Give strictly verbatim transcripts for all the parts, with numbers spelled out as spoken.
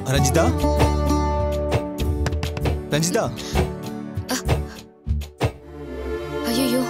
ரஞ்சிதா ரஞ்சிதா ஐயோ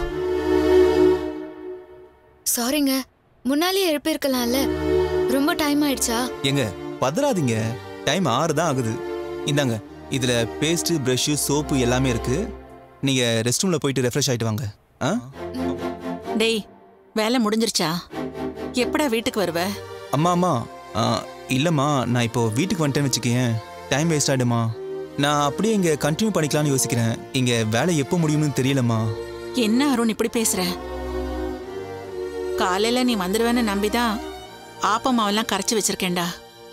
சாரிங்க, முன்னாலே எழுப்பியிருக்கலாம்ல. ரொம்ப டைம் ஆயிடுச்சா? எங்க பதறாதீங்க, டைம் ஆறு தான் ஆகுது. இந்தாங்க, இதுல பேஸ்ட், பிரஷ், சோப்பு எல்லாமே இருக்கு. நீங்க ரெஸ்ட் ரூம்ல போயிட்டு ரெஃப்ரெஷ் ஆயிட்டு வாங்க. டேய், வேலை முடிஞ்சிருச்சா? எப்படா வீட்டுக்கு வருவ? அம்மா அம்மா இல்லம்மா, நான் இப்போ வீட்டுக்கு வந்துட்டேன்னு வச்சுக்கேன், டைம் வேஸ்ட் ஆயிடுமா. நான் அப்படியே இங்க கண்டினியூ பண்ணிக்கலாம்னு யோசிக்கிறேன். இங்க வேலை எப்போ முடியும்னு தெரியலம்மா. என்ன அருண் இப்படி பேசுற? காலையில நீ வந்துடுவேன்னு நம்பிதான் ஆப்பமாவெல்லாம் கரைச்சி வச்சிருக்கேன்டா.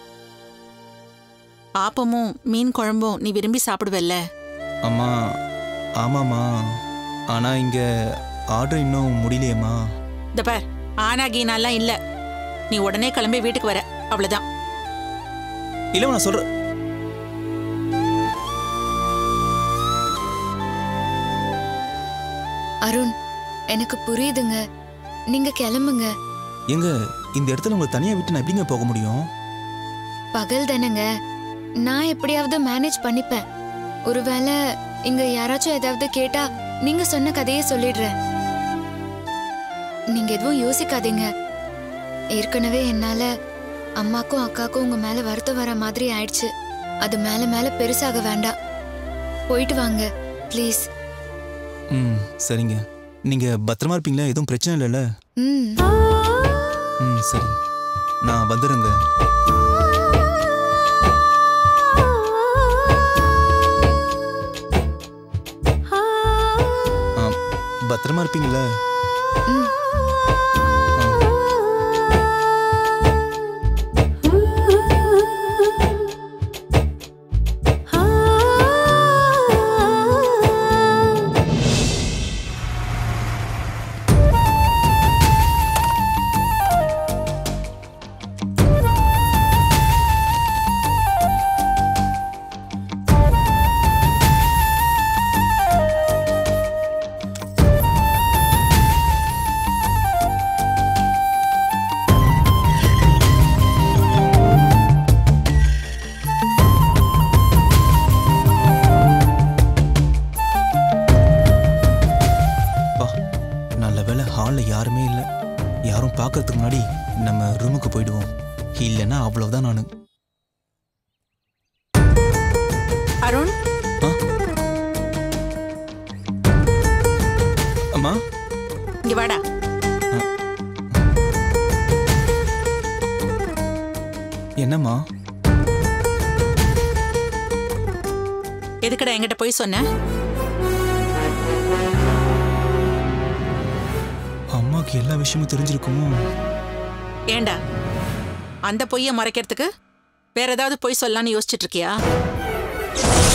ஆப்பமும் மீன் குழம்பும் நீ விரும்பி சாப்பிடுவல்ல? அம்மா ஆமாம்மா, ஆனா இங்க ஆர்டர் இன்னும் முடியலையேம்மா. இந்த பார், ஆனா கீனாலாம் இல்ல. நீ உடனே கிளம்பி வீட்டுக்கு வர, அவ்வளவுதான். இல்ல நான் சொல்றேன். அருண், எனக்கு புரியுதுங்க, நீங்க கிளம்புங்க. எங்க இந்த இடத்துல உங்களை தனியா விட்டு நான் எப்படிங்க போக முடியும்? பகல் தானங்க, நான் எப்படியாவது மேனேஜ் பண்ணிப்பேன். ஒருவேளை இங்க யாராச்சும் ஏதாவது கேட்டா நீங்க சொன்ன கதையை சொல்லிடுறேன். நீங்க எதுவும் யோசிக்காதீங்க. ஏற்கனவே என்னால அம்மாக்கும் அக்காக்கும் உங்க மேல வருத்தம் வர மாதிரி ஆயிடுச்சு. அது மேல மேல பெருசாக வேண்டாம். போயிட்டு வாங்க ப்ளீஸ். ம் சரிங்க, நீங்க பத்திரமா இருப்பீங்களா? எதுவும் பிரச்சனை இல்லைல்ல? ம் ம் சரி, நான் வந்துடுங்க. பத்திரமா இருப்பீங்களா? யாருமே இல்லை. யாரும் பார்க்கறதுக்கு முன்னாடி நம்ம ரூமுக்கு போயிடுவோம். இல்லைன்னா அவ்வளவுதான். நானு அருண், அம்மா இங்க வாடா. என்னம்மா? எதுக்கடா என்கிட்ட போய் சொன்ன? அம்மாக்கு எல்லா விஷயமும் தெரிஞ்சிருக்குமோ? ஏண்டா, அந்த பொய்யை மறைக்கிறதுக்கு வேற ஏதாவது பொய் சொல்லலான்னு யோசிச்சுட்டு இருக்கியா?